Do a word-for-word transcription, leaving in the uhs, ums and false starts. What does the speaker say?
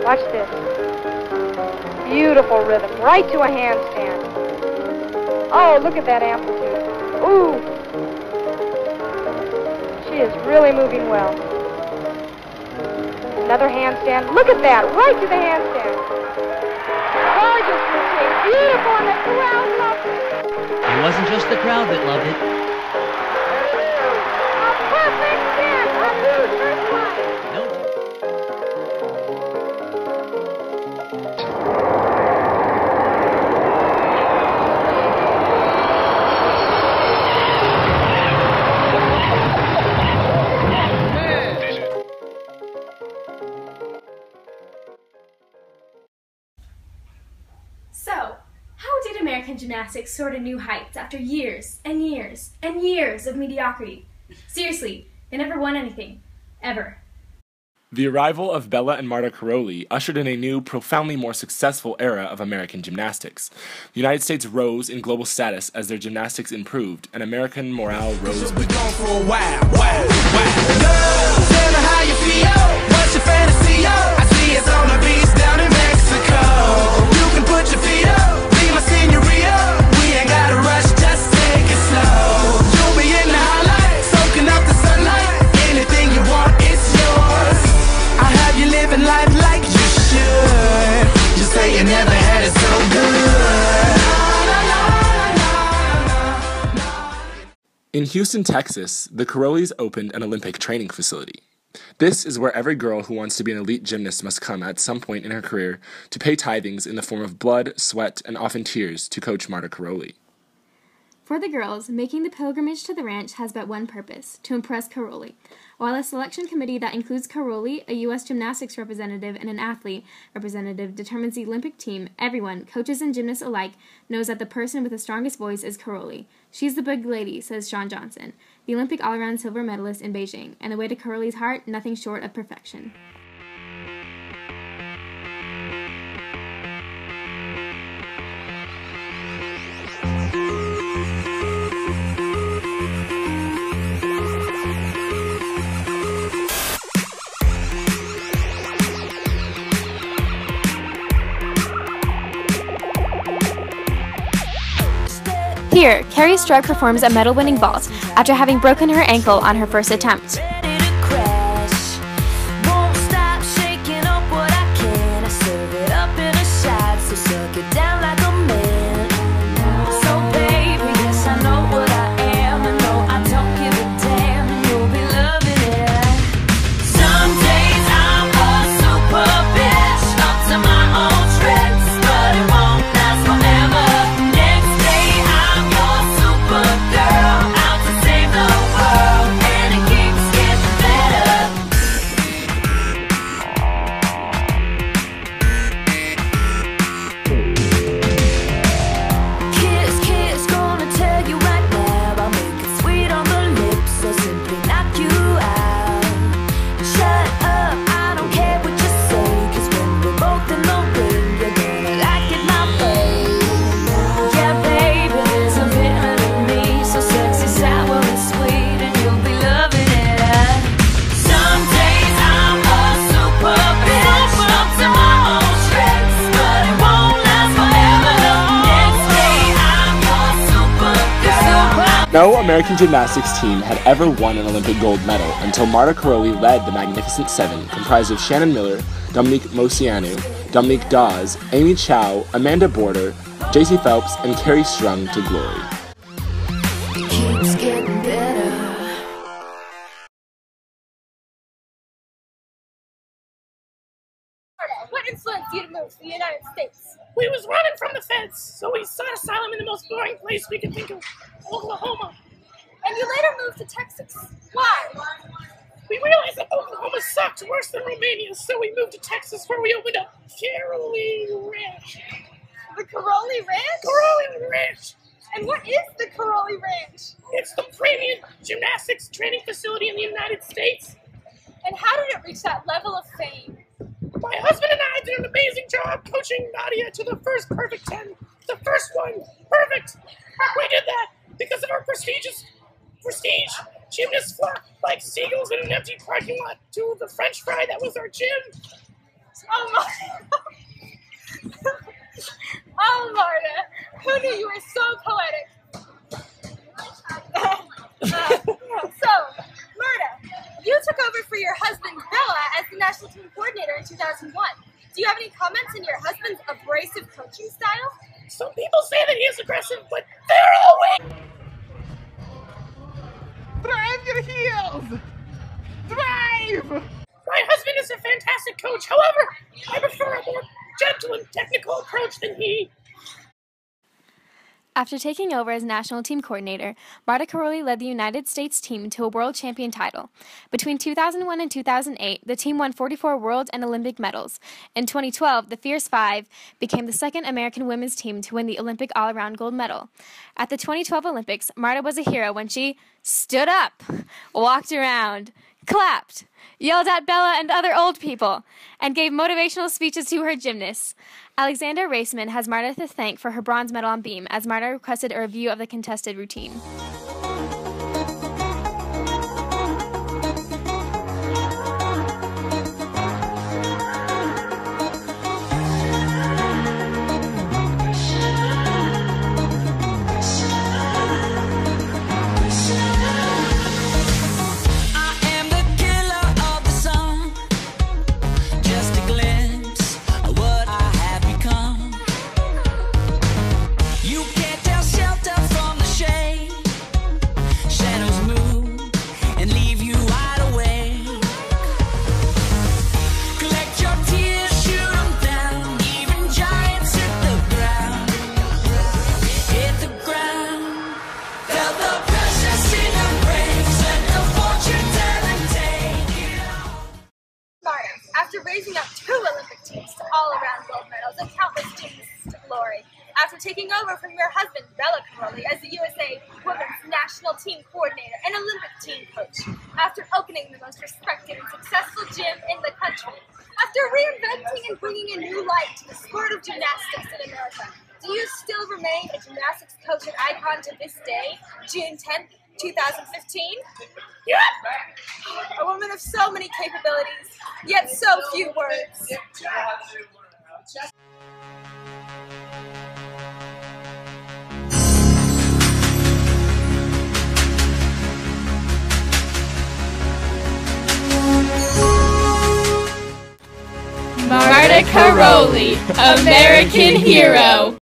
Watch this. Beautiful rhythm, right to a handstand. Oh, look at that amplitude. Ooh. She is really moving well. Another handstand. Look at that, right to the handstand. Gorgeous routine, beautiful, and the crowd loved it. It wasn't just the crowd that loved it. A perfect spin, a new first line. Nope. So, how did American gymnastics soar to new heights after years and years and years of mediocrity? Seriously, they never won anything. Ever. The arrival of Bella and Marta Karolyi ushered in a new, profoundly more successful era of American gymnastics. The United States rose in global status as their gymnastics improved, and American morale rose with it. For a while, wow, wow. Girl, tell me how you feel. What's your fantasy? I see it's on the beach down in Mexico. You can put your feet up, be my senorita. We ain't gotta rush, just take it slow. You'll be in the highlight, soaking up the sunlight. Anything you want, it's yours. I have you living life like you should. Just say you never had it so good. In Houston, Texas, the Karolyis opened an Olympic training facility. This is where every girl who wants to be an elite gymnast must come at some point in her career to pay tithings in the form of blood, sweat, and often tears to coach Marta Karolyi. For the girls, making the pilgrimage to the ranch has but one purpose, to impress Karolyi. While a selection committee that includes Karolyi, a U S gymnastics representative, and an athlete representative determines the Olympic team, everyone, coaches and gymnasts alike, knows that the person with the strongest voice is Karolyi. She's the big lady, says Shawn Johnson, the Olympic all-around silver medalist in Beijing, and the way to Karolyi's heart, nothing short of perfection. Here, Kerri Strug performs a medal-winning vault after having broken her ankle on her first attempt. No American gymnastics team had ever won an Olympic gold medal until Marta Karolyi led the Magnificent Seven, comprised of Shannon Miller, Dominique Moceanu, Dominique Dawes, Amy Chow, Amanda Border, J C Phelps, and Kerri Strug to glory. It keeps getting better. What influenced you to move to the United States? We was running from the feds, so we sought asylum in the most boring place we could think of, Oklahoma. And you later moved to Texas. Why? We realized that Oklahoma sucked worse than Romania, so we moved to Texas where we opened up Karolyi Ranch. The Karolyi Ranch? Karolyi Ranch! And what is the Karolyi Ranch? It's the premium gymnastics training facility in the United States. And how did it reach that level of fame? My husband and I did an amazing job coaching Nadia to the first perfect ten. The first one, perfect. We did that because of our prestigious prestige. Gymnasts flocked like seagulls in an empty parking lot to the French fry that was our gym. So Oh, Marta. Oh, Marta. Who knew you were so poetic? uh, so, Marta, you took over for your husband, Bella, as the national team coordinator in two thousand one. Do you have any comments on your husband's abrasive coaching style? Some people say that he is aggressive, but they're all weak. Drive your heels! Drive! My husband is a fantastic coach. However, I prefer a more gentle and technical approach than he. After taking over as national team coordinator, Marta Karolyi led the United States team to a world champion title. Between two thousand one and two thousand eight, the team won forty-four world and Olympic medals. In twenty twelve, the Fierce Five became the second American women's team to win the Olympic all-around gold medal. At the twenty twelve Olympics, Marta was a hero when she stood up, walked around, clapped, yelled at Bella and other old people, and gave motivational speeches to her gymnasts. Alexander Raceman has Marta to thank for her bronze medal on beam, as Marta requested a review of the contested routine. After raising up two Olympic teams to all-around gold medals and countless gymnasts glory, after taking over from your husband, Bella Karolyi, as the U S A Women's National Team Coordinator and Olympic team coach, after opening the most respected and successful gym in the country, after reinventing and bringing a new light to the sport of gymnastics in America, do you still remain a gymnastics coach and icon to this day, June tenth, two thousand fifteen? Yep! A woman of so many capabilities, yet so few words. Marta Karolyi, American hero.